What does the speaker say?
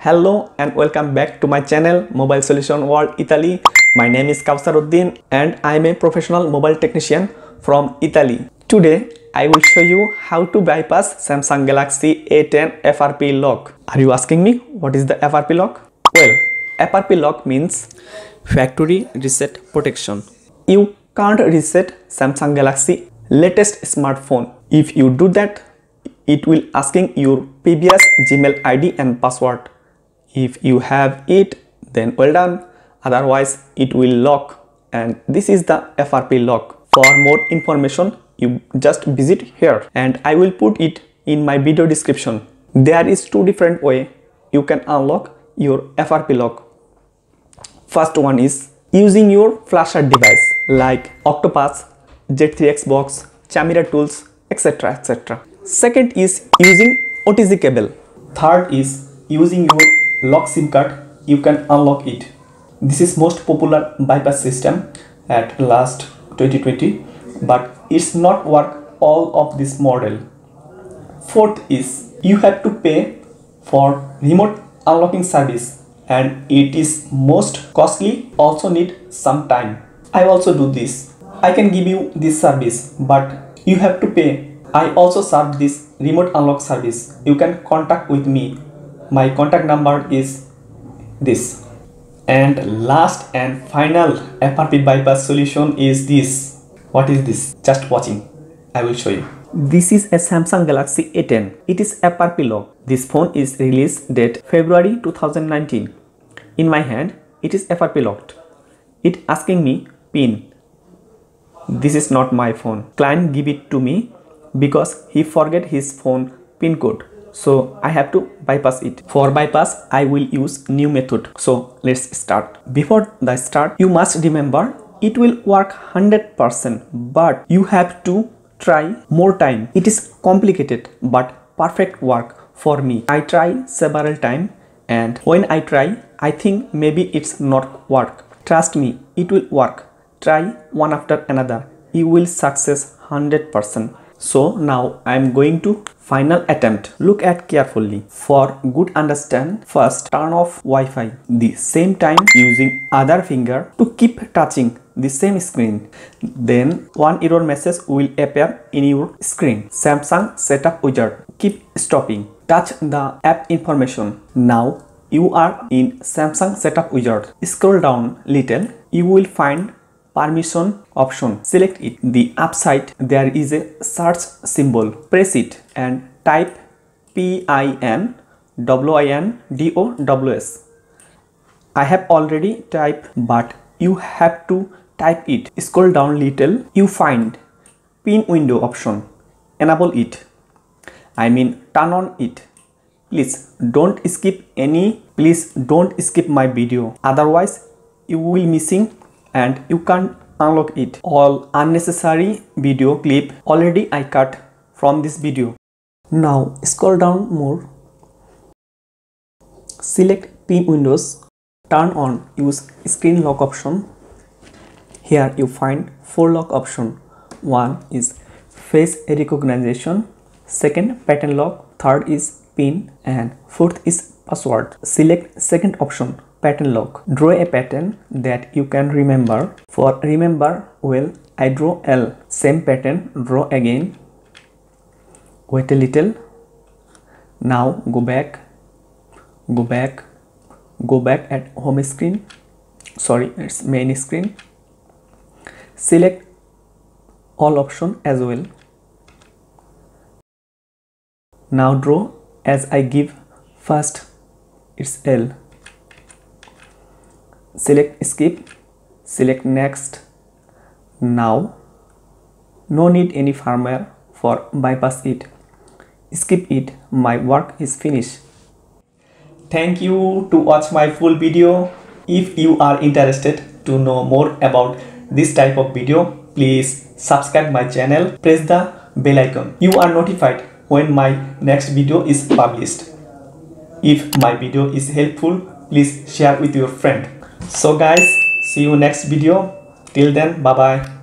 Hello and welcome back to my channel Mobile Solution World Italy. My name is Kausar Uddin and I am a professional mobile technician from Italy. Today I will show you how to bypass Samsung Galaxy A10 FRP lock. Are you asking me what is the FRP lock? Well, FRP lock means factory reset protection. You can't reset Samsung Galaxy latest smartphone. If you do that, it will asking your previous Gmail ID and password. If you have it, then well done. Otherwise, it will lock, and this is the FRP lock. For more information, you just visit here, and I will put it in my video description. There is two different ways you can unlock your FRP lock. First one is using your flasher device like Octopus, Z3 Xbox, Camera tools, etc. etc. Second is using OTG cable. Third is using your lock SIM card. You can unlock it. This is most popular bypass system at last 2020, but it's not work all of this model. Fourth is you have to pay for remote unlocking service, and it is most costly, also need some time. I also do this. I can give you this service, but you have to pay. I also serve this remote unlock service. You can contact with me. My contact number is this. And last and final FRP bypass solution is this. What is this? Just watching. I will show you. This is a Samsung Galaxy A10. It is FRP lock. This phone is release date February 2019. In my hand, it is FRP locked. It asking me PIN. This is not my phone. Client give it to me because he forget his phone PIN code. So I have to bypass it. For bypass, I will use new method. So let's start. Before the start, you must remember it will work 100%, but you have to try more time. It is complicated but perfect work for me. I try several times, and when I try, I think maybe it's not work. Trust me, it will work. Try one after another. You will success 100%. So now I am going to final attempt. Look at carefully. For good understand, first turn off Wi-Fi. The same time using other finger to keep touching the same screen. Then one error message will appear in your screen. Samsung setup wizard. Keep stopping. Touch the app information. Now you are in Samsung setup wizard. Scroll down little. You will find permission option. Select it. The upside there is a search symbol. Press it and type PINWINDOWS. I have already typed, but you have to type it. Scroll down little. You find pin window option. Enable it. I mean turn on it. Please don't skip my video. Otherwise you will missing and you can't unlock it. All unnecessary video clip already I cut from this video. Now scroll down more. Select pin windows. Turn on use screen lock option. Here you find 4 lock option. One is face recognition, second pattern lock, third is pin, and fourth is password. Select second option, pattern lock. Draw a pattern that you can remember. For remember well, I draw L. Same pattern, draw again. Wait a little. Now go back at home screen. Sorry, it's main screen. Select all option as well. Now draw as I give first. It's L. Select skip, select next. Now no need any firmware for bypass it. Skip it. My work is finished. Thank you to watch my full video. If you are interested to know more about this type of video, please subscribe my channel. Press the bell icon. You are notified when my next video is published. If my video is helpful, please share with your friend. So guys, see you next video. Till then, bye bye.